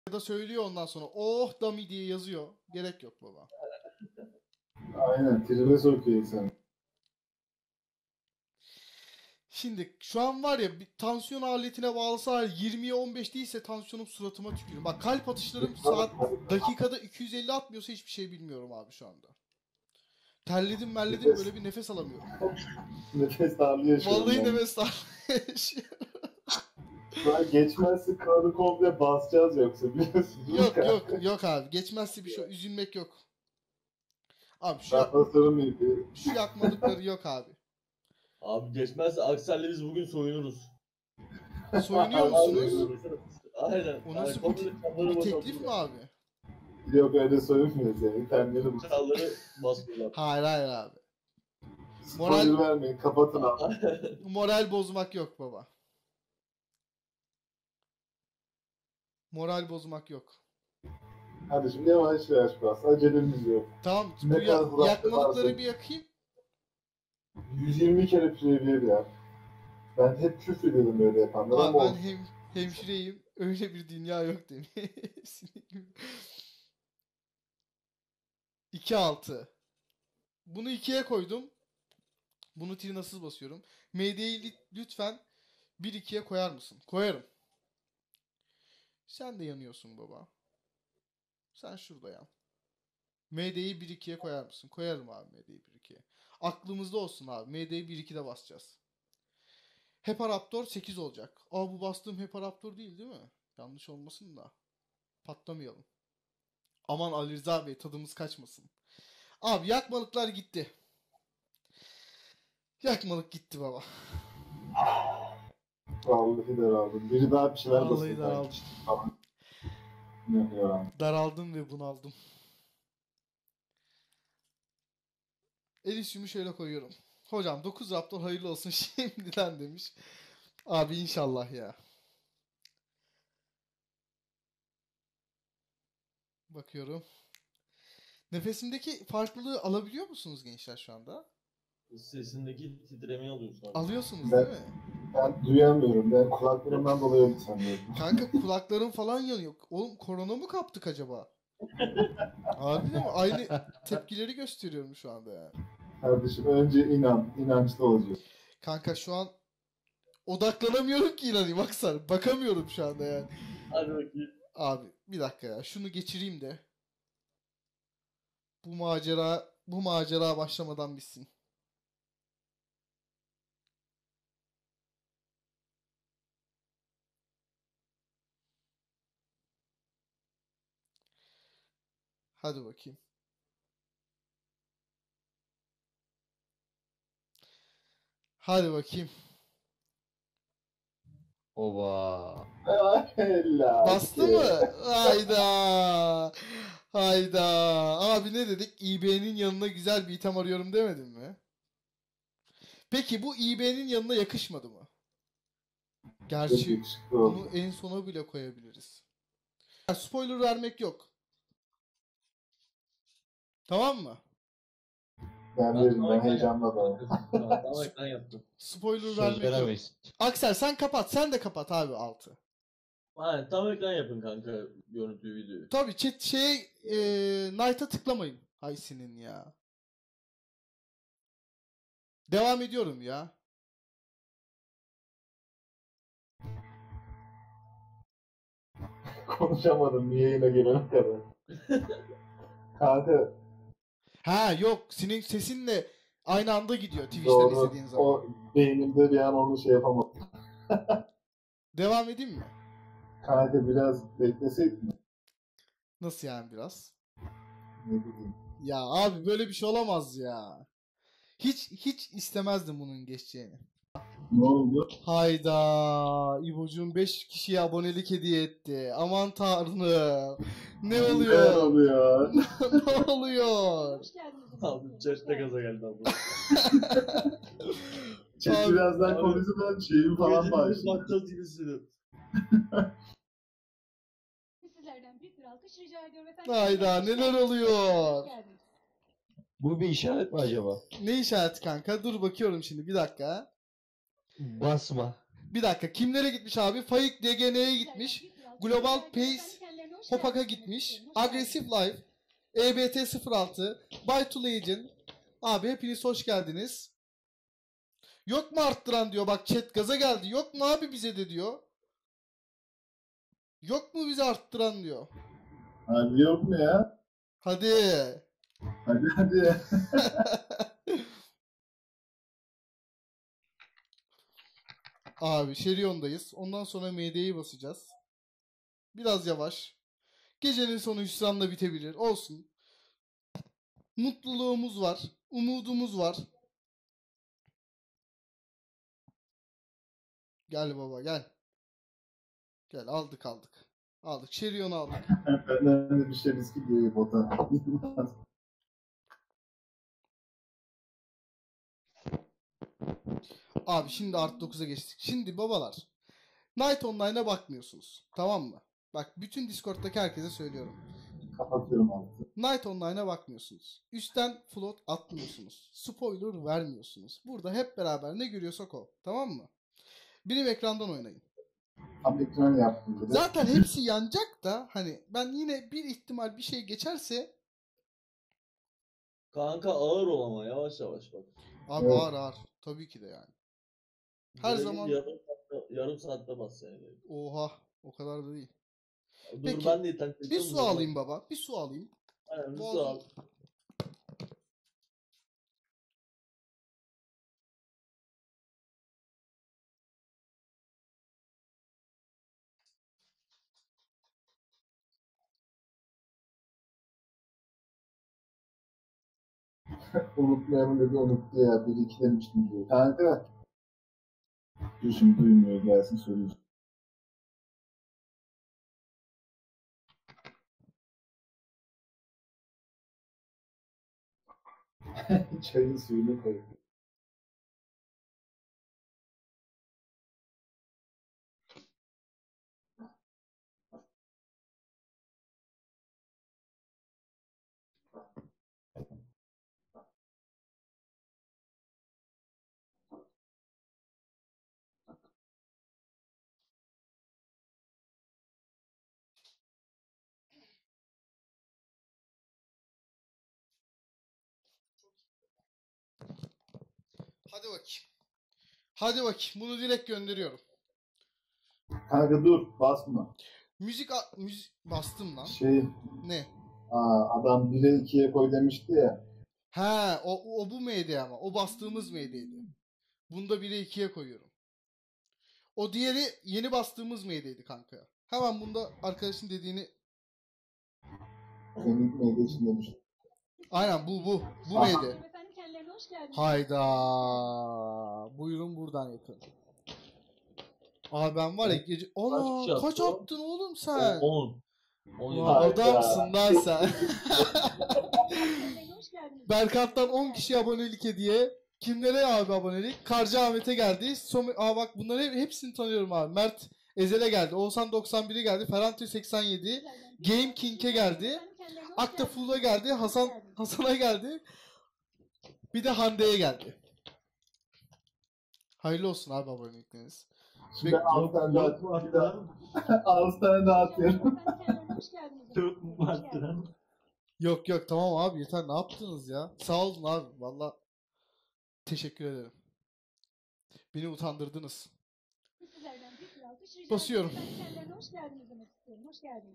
Ya da söylüyor ondan sonra oh dummy diye yazıyor. Gerek yok baba. Aynen. Tribe sokuyor insanı. Şimdi şu an var ya bir tansiyon aletine bağlasalar 20'ye 15 değilse tansiyonum suratıma tükürüyor. Bak kalp atışlarım dakikada 250 atmıyorsa hiçbir şey bilmiyorum abi şu anda. Terledim böyle bir nefes alamıyorum. Nefes darlığı yaşıyorum. Vallahi ben. nefes darlığı yaşıyorum. Daha geçmezse kanı komple basacağız yoksa biliyorsun. Yok abi geçmezse bir şey üzülmek yok. Abi şu yakmalıkları yok abi. Abi geçmezse Aksel'le biz bugün soyunuruz. Soyunuyor musunuz? Aynen. O nasıl Yani bir teklif mi abi? Yok öyle soyunmuyor seni. Kendileri bu. Çağları basıyorlar. Hayır abi. Spoiler vermeyin. Kapatın abi. Moral bozmak yok baba. Moral bozmak yok. Hadi şimdi yavaş yavaş bas. Acelemiz yok. Tamam Ne bu kadar uzakta yakmalıkları varsa- bir yakayım. 120 kere preview yap. Ben hep küfrediyordum böyle yapanlara Abi ama ben olsun. hemşireyim. Öyle bir dünya yok demiş. 2-6. Bunu 2'ye koydum. Bunu trinasız basıyorum. MD'yi lütfen 1-2'ye koyar mısın? Koyarım. Sen de yanıyorsun baba. Sen şurada yan. MD'yi 1-2'ye koyar mısın? Koyarım abi MD'yi 1-2'ye. Aklımızda olsun abi. MD'yi 1-2'de basacağız. Heparaptor 8 olacak. Aa bu bastığım Heparaptor değil mi? Yanlış olmasın da. Patlamayalım. Aman Ali Rıza Bey tadımız kaçmasın. Abi yakmalıklar gitti. Yakmalık gitti baba. Vallahi daraldım. Biri daha bir şeyler Vallahi basıyor. daraldım. Falan. Bilmiyorum. Daraldım ve bunaldım. Elysium'u şöyle koyuyorum. Hocam 9 Raptor hayırlı olsun şimdiden demiş. Abi inşallah ya. Bakıyorum. Nefesimdeki farklılığı alabiliyor musunuz gençler şu anda? Sesindeki titremeyi alıyorsun abi. Alıyorsunuz Ben- değil mi? Ben duyamıyorum. Ben kulaklarımdan dolayı öyle sanıyorum. Kanka kulaklarım falan yanıyor. Oğlum korona mı kaptık acaba? Abi de mi? Aynı tepkileri gösteriyorum şu anda yani. Kardeşim önce inan. İnançlı olacak. Kanka şu an odaklanamıyorum ki inanayım Aksar. Bakamıyorum şu anda yani. Hadi bakayım. Abi bir dakika ya. Şunu geçireyim de. Bu macera başlamadan bitsin. Hadi bakayım. Hadi bakayım. Oba. Helal. Bastı mı? Hayda. Hayda. Abi ne dedik? İB'nin yanına güzel bir item arıyorum demedim mi? Peki bu İB'nin yanına yakışmadı mı? Çok Gerçi yakışıklı oldu. bunu en sona bile koyabiliriz. Ya, spoiler vermek yok. Tamam mı? Ben veririm. Ben heyecanla da. Tamam ekran yaptım. Spoiler Söz vermek yok. veremeyiz. Aksel sen kapat. Sen de kapat abi altı. Aynen tam ekran yapın kanka görüntüyü videoyu. Tabii chat Knight'a tıklamayın. Hay senin ya. Devam ediyorum ya. Konuşamadım yayına gelene kadar. Kanka Ha yok senin sesinle aynı anda gidiyor Twitch'ten doğru. izlediğin zaman. O beynimde bir an onu şey yapamadım. Devam edeyim mi? Kanka biraz bekleseydin. Nasıl yani biraz? Ne bileyim. Ya abi böyle bir şey olamaz ya. Hiç istemezdim bunun geçeceğini. Ne oldu? Hayda. İbocuğum 5 kişiye abonelik hediye etti. Aman tanrım. Ne Ne oluyor? oluyor? Ne oluyor? Hoş geldiniz. Abi çeşte gaza geldi abi. Chat Abi- birazdan abi- konuşup ben şeyimi falan başlayayım. Bakacağız gibi hissediyorum. Sizlerden büyük bir alkış rica ediyorum efendim. Hayda neler oluyor? Hoş geldiniz. Bu bir işaret mi acaba? Ne işareti kanka? Dur bakıyorum şimdi bir dakika. Basma. Bir dakika kimlere gitmiş abi? Faik DGN'ye gitmiş. Global Pace Hopak'a gitmiş. Aggressive Life. EBT 06. Buy to Legion. Abi hepiniz hoş geldiniz. Yok mu arttıran diyor. Bak chat gaza geldi. Yok mu abi bize de diyor. Yok mu bize arttıran diyor. Hadi yok mu ya? Hadi. Hadi hadi. Abi Şerion'dayız. Ondan sonra MD'yi basacağız. Biraz yavaş. Gecenin sonu hüsranla bitebilir. Olsun. Mutluluğumuz var. Umudumuz var. Gel baba gel. Gel aldık aldık. Aldık. Şerion'u aldık. Benden de bir şey riski diye bota. Abi şimdi Art 9'a geçtik. Şimdi babalar. Night Online'a bakmıyorsunuz. Tamam mı? Bak bütün Discord'daki herkese söylüyorum. Kapatıyorum artık. Night Online'a bakmıyorsunuz. Üstten float atmıyorsunuz. Spoiler vermiyorsunuz. Burada hep beraber ne görüyorsak o. Tamam mı? Benim ekrandan oynayın. Tam ekran yaptım dedi. Zaten hepsi yanacak da hani ben yine bir ihtimal bir şey geçerse Kanka ağır ol ama yavaş yavaş bak. abi Evet. ağır ağır. Tabii ki de yani. Her Böyle zaman yarım saatte bas yani. oha o kadar da değil. Dur Peki, ben de taklit Bir su alayım baba. Bir su alayım. Aynen bir su Boğazım- al. Unutmayalım dedi unuttu ya. Bir iki demiştim diyor. Kanka. Dur şimdi duymuyor gelsin söyleyeceğim. Çayın suyunu koy. Hadi bakayım. Hadi bakayım. Bunu direkt gönderiyorum. Kanka dur basma. Müzik bastım lan. Şey Ne? adam 1'e 2'ye koy demişti ya. Ha, o bu MD ama. O bastığımız MD'ydi. Bunda 1'e 2'ye koyuyorum. O diğeri yeni bastığımız MD'ydi kanka. Hemen bunda arkadaşın dediğini Senin neydi için demişti. aynen bu Aha. MD. Efendim kendilerine hoş geldiniz. Hayda. Buyurun buradan yapın. Abi ben var ya gece... Ana Kaç kaç yaptı? attın oğlum sen? 10. 10 Ulan Hayda. adamsın lan sen. Kendilerine hoş geldiniz. Berkant'tan 10 kişi abonelik hediye. Kimlere abi abonelik? Karcı Ahmet'e geldi. Bak bunları hepsini tanıyorum abi. Mert Ezel'e geldi. Oğuzhan 91'e geldi. Ferhan 87. Game King'e geldi. Akta Full'a geldi. Hasan'a geldi. Bir de Hande'ye geldi. Hayırlı olsun abi abonelikleriniz. Şimdi ben 6 tane daha Yok mu arttıran? 6 tane daha atıyorum. Kendilerine hoş geldiniz. Yok mu arttıran? Yok yok tamam abi yeter ne yaptınız ya? Sağ olun abi valla teşekkür ederim. Beni utandırdınız. Sizlerden büyük bir alkış rica Basıyorum. ediyorum. Ben kendilerine hoş geldiniz demek istiyorum. Hoş geldiniz.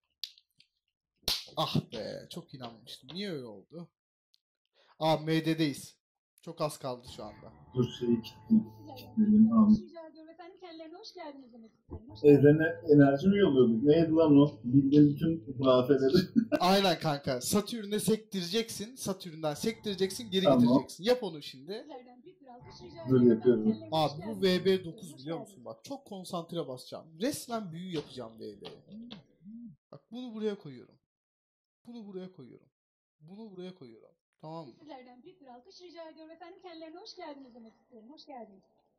Ah be çok inanmıştım. Niye öyle oldu? Abi MD'deyiz. Çok az kaldı şu anda. Dur şeyi kilitleyeyim. Sizlerden Benim büyük bir alkış abi. rica ediyorum. Efendim kendilerine hoş geldiniz demek istiyorum. Hoş geldiniz. Evrene enerji mi yolluyorduk? Neydi lan o? Bildiğin bütün hurafeleri. Aynen kanka. Satürn'e sektireceksin. Satürn'den sektireceksin geri Tamam. getireceksin. Yap onu şimdi. Sizlerden büyük bir alkış rica Dur, ediyorum. yapıyorum. Efendim kendilerine hoş Abi bu geldiniz. VB9 Hoş biliyor geldiniz. musun? Bak çok konsantre basacağım. Resmen büyü yapacağım VB'ye. Bak bunu buraya koyuyorum. Bunu buraya koyuyorum. Bunu buraya koyuyorum. Tamam mı? Sizlerden büyük bir alkış rica ediyorum. Efendim kendilerine hoş geldiniz demek istiyorum. Hoş geldiniz.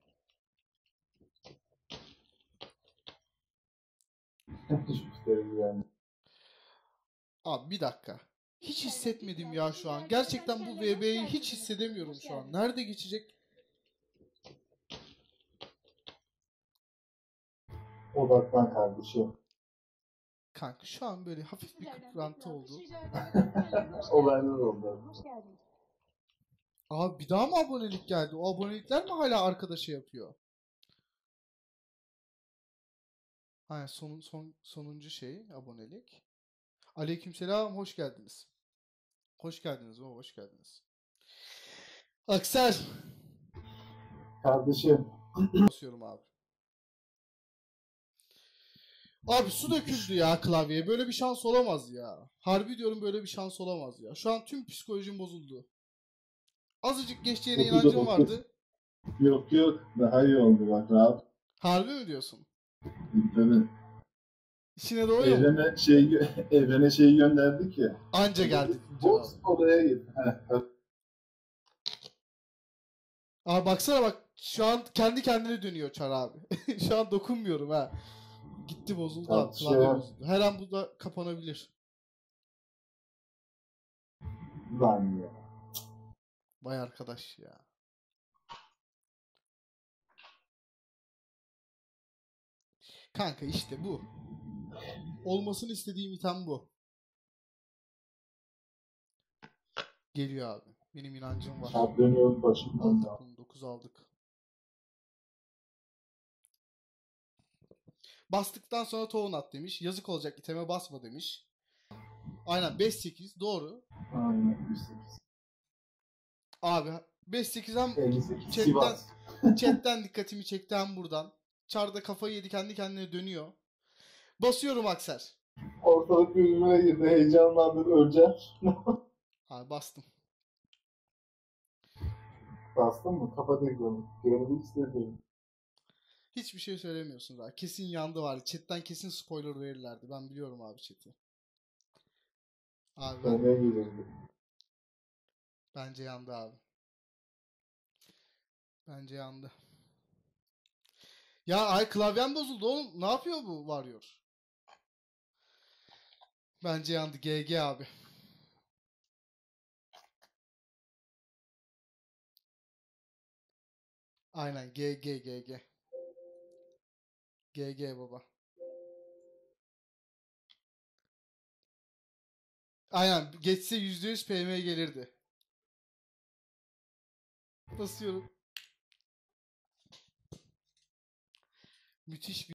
Müşteri yani. Abi bir dakika. Hiç hissetmedim ya şu an. Gerçekten bu VB'yi hiç hissedemiyorum şu an. Nerede geçecek? Odaklan kardeşim. Kanka şu an böyle hafif bir Sizlerden kıprantı tek bir oldu. alkış rica ediyorum. Kendilerine hoş Olaylar geldiniz. oldu. Hoş geldiniz. Abi bir daha mı abonelik geldi? O abonelikler mi hala arkadaşı yapıyor? Ha, sonuncu şey abonelik. Aleykümselam, hoş geldiniz. Hoş geldiniz baba, hoş geldiniz. Aksel. Kardeşim. Basıyorum abi. Abi su döküldü ya klavyeye. Böyle bir şans olamaz ya. Harbi diyorum, böyle bir şans olamaz ya. Şu an tüm psikolojim bozuldu. Azıcık geçeceğine Dokuz da inancım dokuz. vardı. Yok yok. Daha iyi oldu bak rahat. Harbi mi diyorsun? Tabii. İçine doğuyor mu? Evrene şeyi gönderdik ya. Anca geldi Box cevap. odaya git. Heh, Abi baksana bak. Şu an kendi kendine dönüyor çar abi. Şu an dokunmuyorum ha. Gitti, bozuldu abi. Klavye bozuldu. Her an bu da kapanabilir. Lan ya. Vay arkadaş ya. Kanka işte bu. Olmasını istediğim item bu. Geliyor abi. Benim inancım var. Dönüyorum başımdan Aldık da. bunu. 9 aldık. Bastıktan sonra tohum at demiş. Yazık olacak, iteme basma demiş. Aynen 5-8 doğru. Aynen. 108. Abi 5-8 hem 58. chatten, Sivas. chatten dikkatimi çekti hem buradan. Çarda kafayı yedi, kendi kendine dönüyor. Basıyorum Akser. Ortalık birbirine girdi. Heyecanlandım. Öleceğim. Abi bastım. Bastın mı? Kapat ekranı. Görmek istedim. Hiçbir şey söylemiyorsun daha. Kesin yandı var. Chatten kesin spoiler verirlerdi. Ben biliyorum abi chat'i. Abi Öne gelirdi. bence yandı abi. Bence yandı. Ya ay klavyem bozuldu oğlum. Ne yapıyor bu Warrior? Bence yandı. GG abi. Aynen GG. GG baba. Aynen geçse %100 PM gelirdi. Basıyorum. Müthiş bir